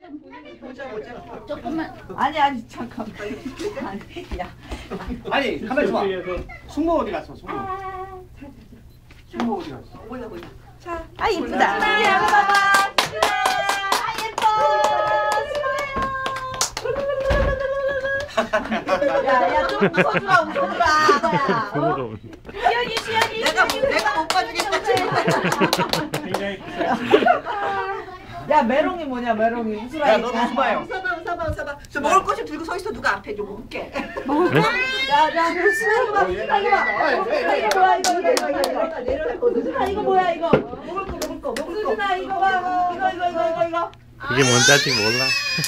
조금만. 아니 잠깐만. 아니 야. 아니 가만히 있어봐. 숙모 어디 갔어? 숙모. 숙모 어디 갔어? 몰라. 자, 아 이쁘다. 수진아 봐봐. 아 예뻐. 야야 좀 웃어주라. 시연이. 내가 못 봐주겠다 지금. 야 메롱이 뭐냐 메롱이 웃으라. 야 너도 웃어봐요. 웃어봐. 저 먹을 거 좀 들고 서 있어. 누가 앞에 좀 웃게. 야야 수진아 이거 뭐야 이거. 먹을 거. 수진아 이거 봐. 이거. 그게 뭔지 아직 몰라.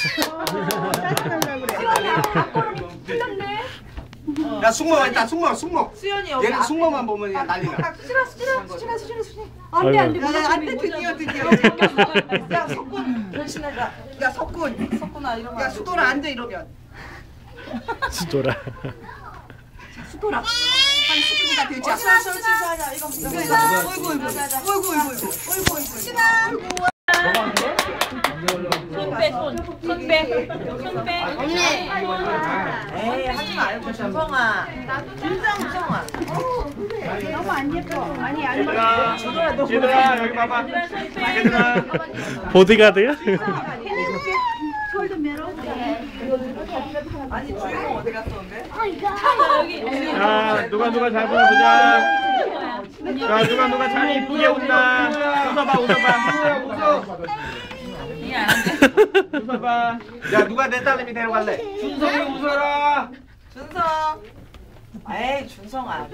야 숙모 있다. 숙모. 수연이 여기 얘는 숙모만 보면 그냥 난리나. 수진아. 안돼 드디어. 야 석군 변신해라. 야 석군아 이러면. 야 수도라 앉아 이러면. 수도라. 수도라. 빨리 수진이가 되지. 수진아 이거. 어이구. 수진아. 손빼. 언니. 에이 하지 말고 준성아. 준성아. 너무 안 예뻐. 아니 안 예뻐. 얘들아 여기 봐봐. 얘들아. 보디가드야? 아니 주인공 어디 갔어 근데? 자 누가 잘 보나 보자. 자 누가 잘 이쁘게 웃나. 웃어봐. 야 누가 내 딸내미 데려갈래? 준성이 웃어라. 준성. 에이 준성아.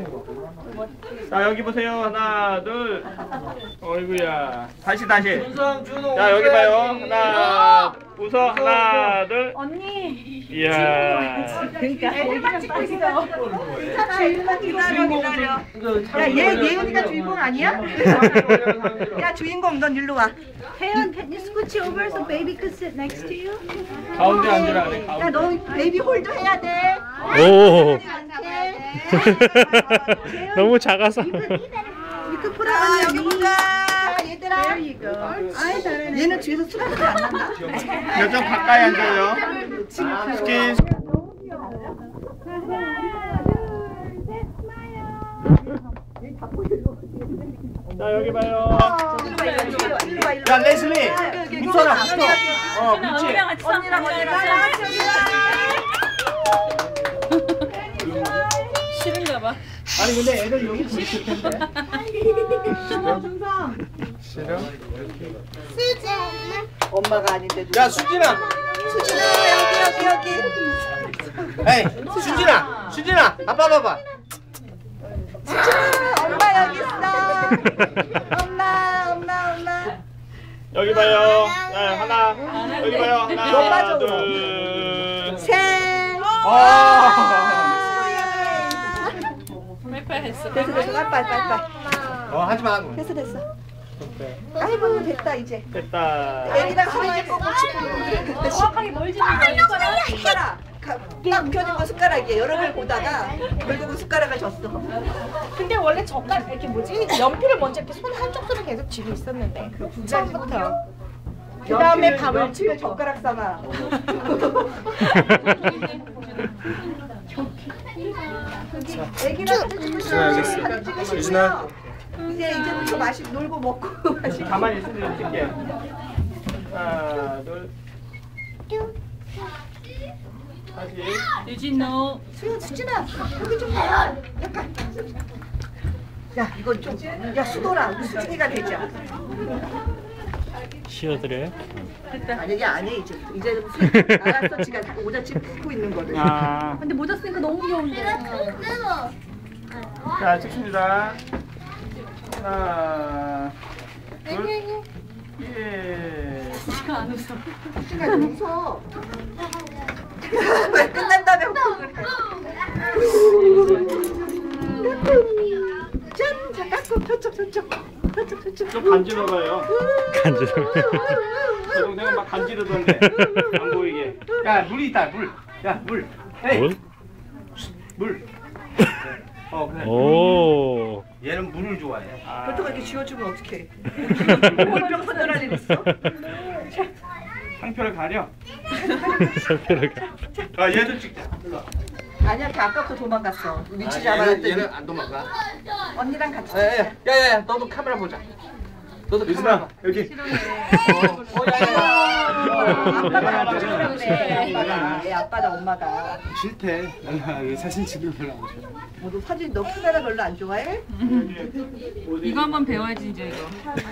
자 여기 보세요. 하나 둘. 어이구야. 다시. 자 여기 봐요. 하나 웃어. 하나 둘. 언니. 이야. 그러니까 얘만 찍고 있어. 기다려. 야 예은이가 주인공 아니야? 야 주인공 넌 일로 와. Hayon, can you scooch over so baby could sit next to you? 가운데 앉으라 그래. 야 너 베이비 홀도 해야 돼. 오. 너무 작아서. You could put it 자 on 여기 your knee. 보자 얘들아. There you go. 아이 잘하네. 얘는 뒤에서 수라도 안 난다. 몇 점 가까이 앉아요. 스킨. 자 여기 봐요. 야 레슬리 웃어라. 그렇지. 언니랑 싫은가 봐. 아니 근데 애들 여기 있을 텐데. 싫어? 엄마가 아닌데 야 수진아. 여기. 에이 수진아. 아빠 봐봐. 엄마 여기 있어. 엄마. 여기 봐요. 자 하나. 여기 봐요. 하나 둘 셋. 했어. 됐어. 빨리. 하지 마. 됐어. 아이고 됐다 이제. 됐다. 애기랑 사진 보고 싶은 정확하게 뭘 집는 거야? 숟가락. 딱 펴진 거 숟가락이야. 여러 개 보다가 결국은 숟가락을 줬어. 근데 원래 젓갈 이렇게 뭐지? 연필을 먼저 이렇게 손 한쪽 손을 계속 쥐고 있었는데 처음부터. 그 다음에 밥을 집에 젓가락 싸놔. 애기랑 사진 찍으시면 이제부터 놀고 먹고 마시고. 가만히 있으면 찍게. 하나 둘. 다시. 유진호. 수진아 여기 좀 봐. 약간. 야 이거 좀. 야 수도라 수진이가 되자. 쉬어드려요? 만약에 안 해 이제 알았어 지가 모자 찍고 있는 거를. 아. 근데 모자 쓰니까 너무 귀여운데. 자 찍습니다. 하나 둘. 예. 지가 안 웃어. 수진아 좀 웃어. 왜 끝난 다음에 웃고 그래. 짠! 깎고 저쪽. 좀 간지러워요. 간지러워. 저 동생은 막 간지르던데 안 보이게. 야 물이 있다 물. 야 물. 에이. 뭘? 물. 그래. 오. 얘는 물을 좋아해. 보통 이렇게 쥐어주면 어떡해. 물병 건너라 일 있어? 상표를 가려. 상표를 가. 얘도 찍자. 일로 와. 아니야, 걔 아까부터 도망갔어. 위치 얘는, 잡아놨더니 얘는 안 도망가. 언니랑 같이. 야야야, 너도 카메라 보자. 너도 카메라 봐. 여기. 아빠가 안 찍으려고 아빠가. 얘 아빠다 엄마가. 싫대. 나 사진 찍는 별로 안 좋아. 너 사진 너 카메라 별로 안 좋아해? 이거 한번 배워야지 이제 이거.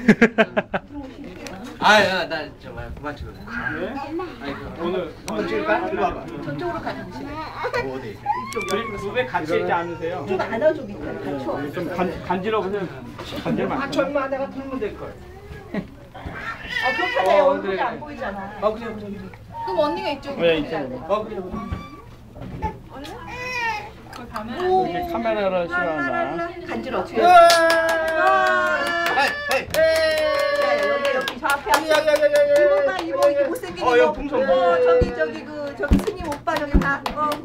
아야, 나 정말 그만 찍어. 오늘 한번 찍을까? 일로 와봐. 저쪽으로 가자. 어디? 우리 두배 같이 있지 않으세요? 좀 안아줘 밑에. 받쳐. 좀 간지러우면 간질만. 아, 얼마 내가 틀면 될 걸. 아 그렇게 내 얼굴이 안 보이잖아. 그래. 그럼 언니가 이쪽으로. 왜 이쪽으로? 그래. 이렇게 카메라를 싫어한다. 간질 어떻게? 헤이. 여기 저 앞에 이모가 이모 이게 못생긴 이모. 여기 풍선. 저기 스님 오빠 저기 봐.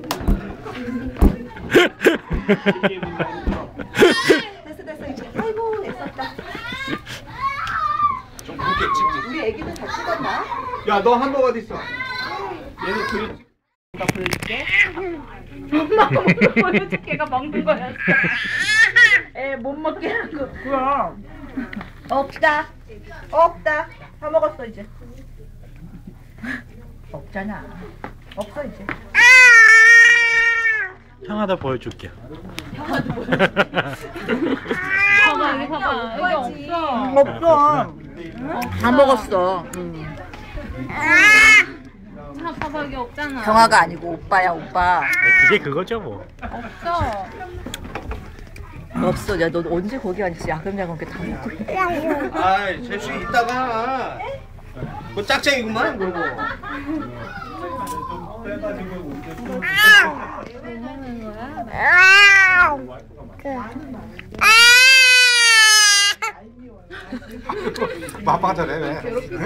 됐어 이제. 아이고 애썼다. 좀 굵게 찍지. 우리 애기들 다 찍었나? 야, 너 한복 어디 있어? 얘는 둘이 다 보여줄게. 엄마 보여줄 걔가 먹는 거였어. 애 못 먹게 하고. 그럼. 없다. 다 먹었어 이제. 없잖아. 없어 이제. 형아도 보여줄게요. 봐봐 여기 봐봐. 여기 없어. 없어. 다 먹었어. 자 봐봐 여기 없잖아. 경아가 아니고 오빠야 오빠. 그게 그거죠 뭐. 없어. 없어. 야 너 언제 거기 앉았어? 야금야금 다 먹고. 아이, 재수 이따가. 뭐 짝짝이구만 그러고. 아빠가 잘해 왜?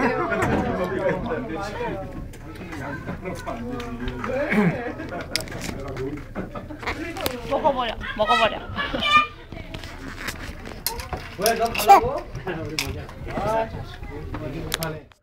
먹어버려. 왜 너 가려고? 아, 자식.